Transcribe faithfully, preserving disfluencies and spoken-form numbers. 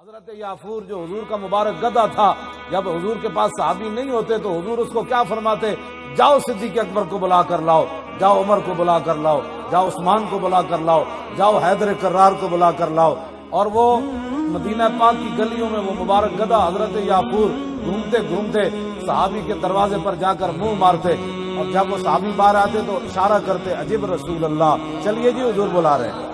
हजरत याफूर जो हुजूर का मुबारक गधा था, जब हुजूर के पास सहाबी नहीं होते तो हुजूर उसको क्या फरमाते, जाओ सिद्दीक अकबर को बुला कर लाओ, जाओ उमर को बुला कर लाओ, जाओ उस्मान को बुला कर लाओ, जाओ हैदर कर्रार को बुला कर लाओ। और वो मदीना पाक की गलियों में वो मुबारक गधा हजरत याफूर घूमते घूमते सहाबी के दरवाजे पर जाकर मुंह मारते, और जब वो सहाबी बाहर आते तो इशारा करते, अजीब रसूल अल्लाह, चलिए जी हुजूर बुला रहे हैं।